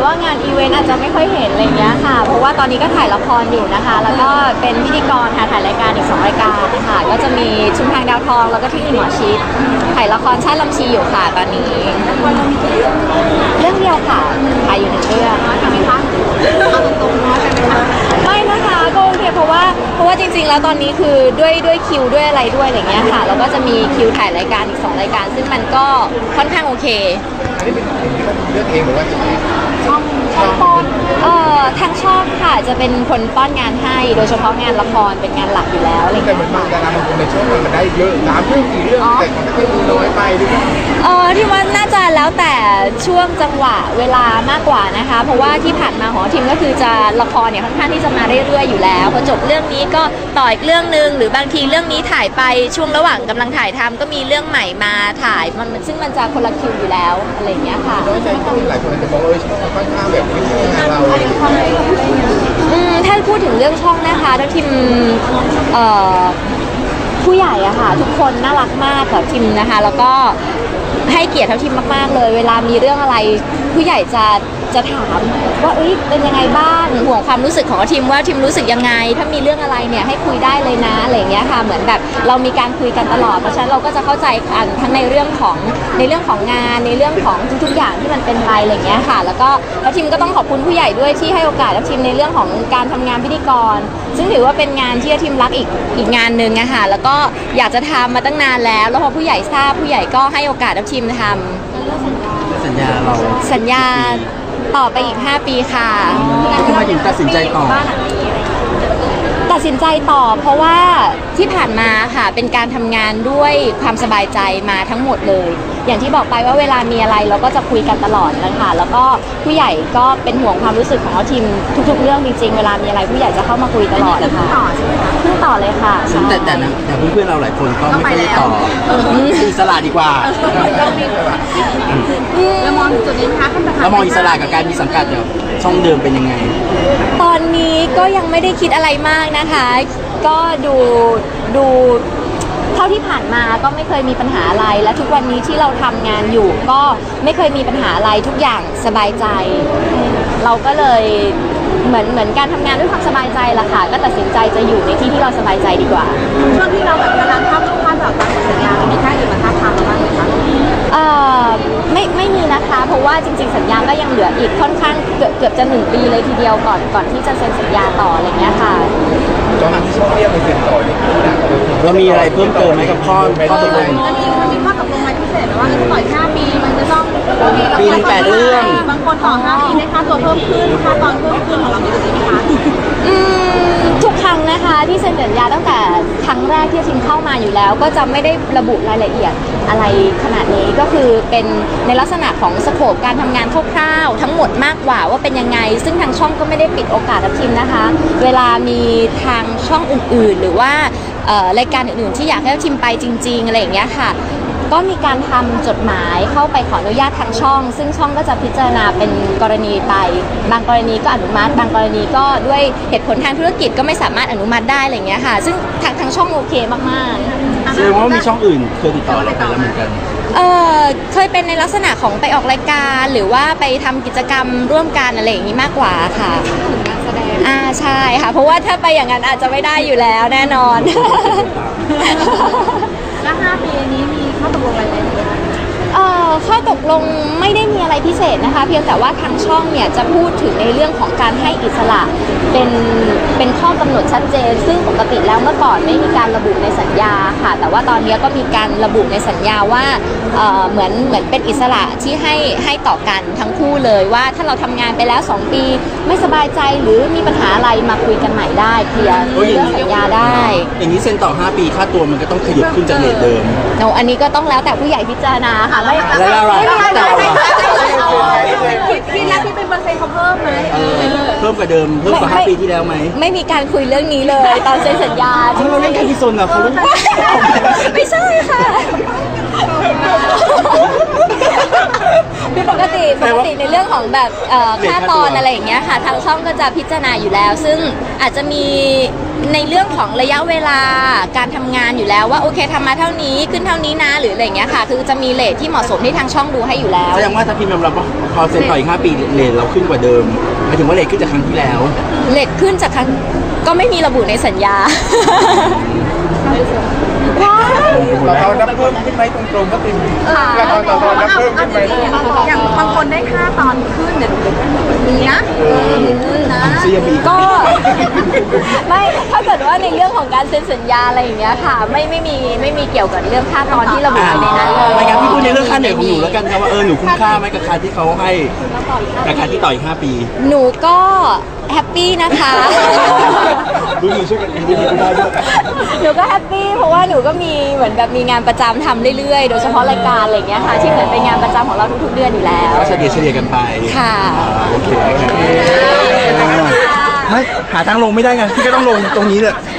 ว่างานอีเวนต์อาจจะไม่ค่อยเห็นอะไรเงี้ยค่ะเพราะว่าตอนนี้ก็ถ่ายละครอยู่นะคะแล้วก็เป็นพิธีกรค่ะถ่ายรายการอีก2 รายการค่ะก็จะมีชุมทางดาวทองแล้วก็ที่นี่หมอชิดถ่ายละครชาติลำชีอยู่ค่ะตอนนี้เรื่องเดียวค่ะถ่ายอยู่1 เรื่องน้อยจังไหมคะเอาตรงๆน้อยจังไหมคะไม่นะคะก็โอเคเพราะว่าจริงๆแล้วตอนนี้คือด้วยคิวด้วยอะไรด้วยอะไรเงี้ยค่ะแล้วก็จะมีคิวถ่ายรายการอีก2 รายการซึ่งมันก็ค่อนข้างโอเคอันนี้เป็นสิ่งที่เราเลือกเองหรือว่าช่องป้อนทางช่องค่ะจะเป็นคนป้อนงานให้โดยเฉพาะงานละครเป็นงานหลักอยู่แล้วอะไรแต่เหมือนบางดาราบางคนในช่วงมันได้เยอะ3 เรื่อง 4 เรื่องแต่ของที่ดูน้อยไปหรือเปล่าที่ว่าน่าจะแล้วแต่ช่วงจังหวะเวลามากกว่านะคะเพราะว่าที่ผ่านมาหอทีมก็คือจะละครเนี่ยค่อนข้างที่จะมาเรื่อยๆอยู่แล้วพอจบเรื่องนี้ก็ต่ออีกเรื่องนึงหรือบางทีเรื่องนี้ถ่ายไปช่วงระหว่างกำลังถ่ายทำก็มีเรื่องใหม่มาถ่ายมันซึ่งมันจะคนละคิวอยู่แล้วอะไรอย่างเงี้ยค่ะน้อยใจที่หลายคนจะบอกช่องค่อนข้างแบบไม่ใช่งานเราถ้าพูดถึงเรื่องช่องนะคะทัพทิมผู้ใหญ่อะค่ะทุกคนน่ารักมากกับทิมนะคะแล้วก็ให้เกียรติทัพทิมมากๆเลยเวลามีเรื่องอะไรผู้ใหญ่จะถามว่าเป็นยังไงบ้างห่วงความรู้สึกของทีมว่าทีมรู้สึกยังไงถ้ามีเรื่องอะไรเนี่ยให้คุยได้เลยนะอะไรอย่างเงี้ยค่ะเหมือนแบบเรามีการคุยกันตลอดเพราะฉะนั้นเราก็จะเข้าใจกันทั้งในเรื่องของงานในเรื่องของทุกๆอย่างที่มันเป็นไปอะไรอย่างเงี้ยค่ะแล้วก็ทีมก็ต้องขอบคุณผู้ใหญ่ด้วยที่ให้โอกาสทีมในเรื่องของการทำงานพิธีกรซึ่งถือว่าเป็นงานที่ทีมรักอีกงานหนึ่งอะค่ะแล้วก็อยากจะทำมาตั้งนานแล้วพอผู้ใหญ่ทราบผู้ใหญ่ก็ให้โอกาสทีมทำสัญญาต่อไปอีก5 ปีค่ะทำไมถึงตัดสินใจต่อตัดสินใจต่อเพราะว่าที่ผ่านมาค่ะเป็นการทำงานด้วยความสบายใจมาทั้งหมดเลยอย่างที่บอกไปว่าเวลามีอะไรเราก็จะคุยกันตลอดนะคะแล้วก็ผู้ใหญ่ก็เป็นห่วงความรู้สึกของทีมทุกๆเรื่องจริงๆเวลามีอะไรผู้ใหญ่จะเข้ามาคุยตลอดนะคะเพิ่งต่อเลยค่ะแต่เพื่อนๆเราหลายคนก็ไม่ได้ต่ออิสระดีกว่าแล้วมองจุดนี้คะแล้วมองอิสระกับการมีสังกัดเนี่ยช่องเดิมเป็นยังไงตอนนี้ก็ยังไม่ได้คิดอะไรมากนะคะก็ดูเท่าที่ผ่านมาก็ไม่เคยมีปัญหาอะไรและทุกวันนี้ที่เราทำงานอยู่ก็ไม่เคยมีปัญหาอะไรทุกอย่างสบายใจเราก็เลยเหมือนการทำงานด้วยความสบายใจละค่ะก็ตัดสินใจจะอยู่ในที่เราสบายใจดีกว่าช่วงที่เราแบบกำลังข้ามแบบตามสัญญามีค่าอื่นมาท้าทายเราบ้างไหมคะไม่มีนะคะเพราะว่าจริงๆสัญญาก็ยังเหลืออีกค่อนข้างเกือบจะ1 ปีเลยทีเดียวก่อนที่จะเซ็นสัญญาต่ออะไรเงี้ยค่ะตอนที่ช่องเรียกไปเซ็นต่อเนี่ยเรามีอะไรเพิ่มเติมไหมกับข้อตกลงมันมีข้อตกลงอะไรพิเศษว่าต่อ5 ปีมันจะต้องปีนึง8 เรื่องบางคนต่อ5 ปีได้ค่าตัวเพิ่มขึ้นค่าตอนเพิ่มขึ้นของเรามีไหมคะทุกครั้งนะคะที่เซ็นสัญญาตั้งแต่ครั้งแรกที่ทีมเข้ามาอยู่แล้วก็จะไม่ได้ระบุรายละเอียดอะไรขนาดนี้ก็คือเป็นในลักษณะของสโคปการทำงานคร่าวๆทั้งหมดมากกว่าว่าเป็นยังไงซึ่งทางช่องก็ไม่ได้ปิดโอกาสกับทีมนะคะเวลามีทางช่องอื่นๆหรือว่ารายการอื่นๆที่อยากให้ทีมไปจริงๆอะไรอย่างเงี้ยค่ะก็มีการทำจดหมายเข้าไปขออนุญาตทางช่องซึ่งช่องก็จะพิจารณาเป็นกรณีไปบางกรณีก็อนุมัติบางกรณีก็ด้วยเหตุผลทางธุรกิจก็ไม่สามารถอนุมัติได้อะไรอย่างเงี้ยค่ะซึ่งทางช่องโอเคมากๆแสดงว่ามีช่องอื่นเคยติดต่อเราไปแล้วเหมือนกันเคยเป็นในลักษณะของไปออกรายการหรือว่าไปทำกิจกรรมร่วมกันอะไรอย่างนี้มากกว่าค่ะใช่ค่ะเพราะว่าถ้าไปอย่างนั้นอาจจะไม่ได้อยู่แล้วแน่นอนแล้ว5 ปีนี้มีข้อตกลงอะไรไหมข้อตกลงไม่ได้มีอะไรพิเศษนะคะเพียงแต่ว่าทางช่องเนี่ยจะพูดถึงในเรื่องของการให้อิสระเป็นข้อกำหนดชัดเจนซึ่งปกติแล้วเมื่อก่อนไม่มีการระบุในสัญญาค่ะแต่ว่าตอนนี้ก็มีการระบุในสัญญาว่าเหมือนเป็นอิสระที่ให้ต่อกันทั้งคู่เลยว่าถ้าเราทำงานไปแล้ว2 ปีไม่สบายใจหรือมีปัญหาอะไรมาคุยกันใหม่ได้เคลียร์เรื่องสัญญาได้อย่างนี้เซ็นต่อ5 ปีค่าตัวมันก็ต้องขยับขึ้นจากเรทเดิมอันนี้ก็ต้องแล้วแต่ผู้ใหญ่พิจารณาค่ะแล้วพี่นักที่เป็นเปอร์เซ็นต์เขาเพิ่มไหมเพิ่มกว่าเดิมเพิ่มกว่า5 ปีที่แล้วไหมไม่มีการคุยเรื่องนี้เลยตอนเซ็นสัญญาเราเล่นแค่ที่โซนอะเขาไม่ใช่ค่ะปกติในเรื่องของแบบค่าตอนอะไรอย่างเงี้ยค่ะทางช่องก็จะพิจารณาอยู่แล้วซึ่งอาจจะมีในเรื่องของระยะเวลาการทำงานอยู่แล้วว่าโอเคทำมาเท่านี้ขึ้นเท่านี้นะหรืออะไรอย่างเงี้ยค่ะคือจะมีเรทที่เหมาะสมที่ทางช่องดูให้อยู่แล้วแสดงว่าถ้าพิมพ์ยอมรับว่าพอเซ็นต่ออีก5 ปีเรทเราขึ้นกว่าเดิมหมายถึงว่าเรทขึ้นจากครั้งที่แล้วเรทขึ้นจากครั้งก็ไม่มีระบุในสัญญาว้ายเรานับเพิ่มขึ้นไหมตรงๆก็ติมเรานับเพิ่มขึ้นไหมอย่างบางคนได้ค่าตอนขึ้นเนี่ยมีนะนะซียังมีอีกก็ ไม่ถ้าเกิดว่าในเรื่องของการเซ็นสัญญาอะไรอย่างเงี้ยค่ะไม่มีเกี่ยวกับเรื่องค่าตอนที่ระบุไว้ในนั้นเลยไม่งั้นพี่พูดในเรื่องค่าเหนื่อยของหนูแล้วกันครับว่าหนูคุ้มค่าไหมกับค่าที่เขาให้กับค่าที่ต่ออีก5 ปีหนูก็แฮปปี้นะคะดูดีช่วยกันดูดีกูได้ด้วยหนูก็แฮปปี้เพราะว่าหนูก็มีเหมือนแบบมีงานประจำทำเรื่อยๆ โดยเฉพาะรายการอะไรอย่างเงี้ยค่ะที่เหมือนเป็นงานประจำของเราทุกๆเดือนอยู่แล้วก็เฉลี่ยกันไปค่ะโอเคครับไม่หาทางลงไม่ได้ไงพี่ก็ต้องลงตรงนี้เลย